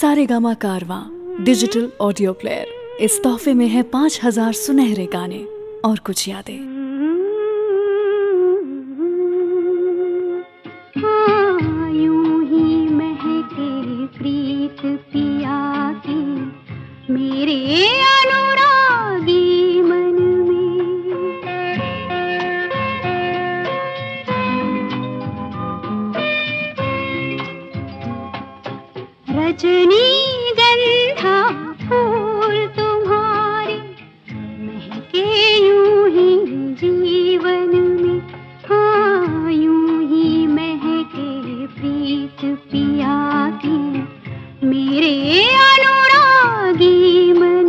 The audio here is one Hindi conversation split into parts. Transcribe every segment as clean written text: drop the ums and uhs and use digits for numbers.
सारेगामा कारवां डिजिटल ऑडियो प्लेयर। इस तोहफे में है 5000 सुनहरे गाने और कुछ यादें। यूं ही महके प्रीत पिया की मेरे अनुरागी मन में। रजनीगंधा फूल तुम्हारे महके यूं ही जीवन में। हाँ, यूं ही महके प्रीत पिया की मेरे अनुरागी मन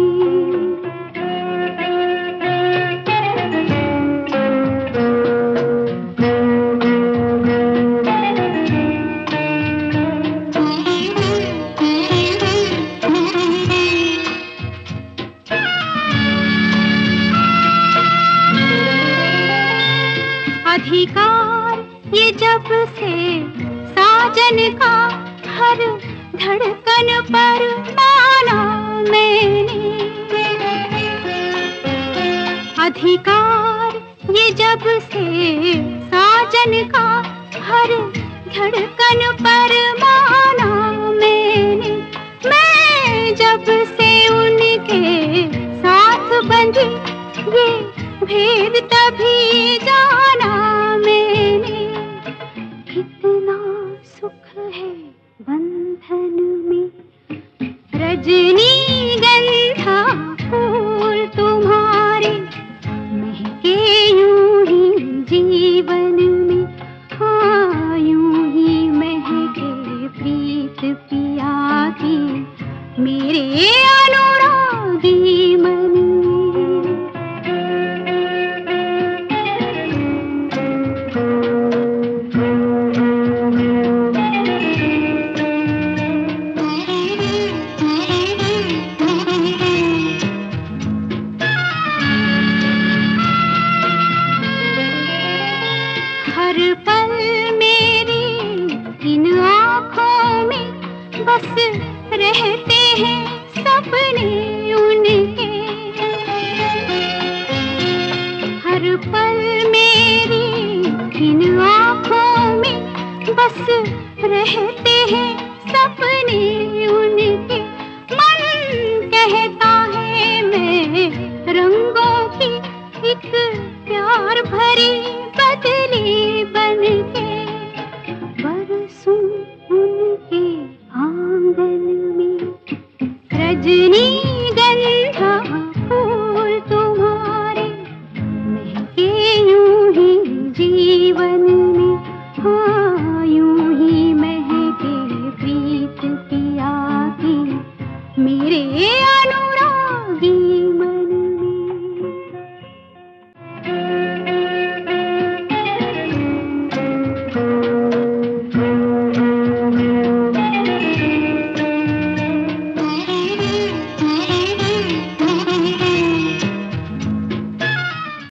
अधिकार ये जब से साजन का हर धड़कन पर माना मैंने। अधिकार ये जब से साजन का हर धड़कन पर माना मैंने। मैं जब से उनके साथ बंधी ये भेद तभी जाना मैंने। कितना सुख है बंधन में। रजनीगंधा फूल तुम्हारे महके यूं ही जीवन में। हाँ, यूं ही महके प्रीत पिया की मेरे अनुरागी मन रहते हैं सपने उनके। हर पल मेरी इन आँखों में बस रहते हैं सपने उनके। मन कहता है मैं रंगों की एक प्यार भरी बदली बनके बरसूं उनके आंगन में। रजनी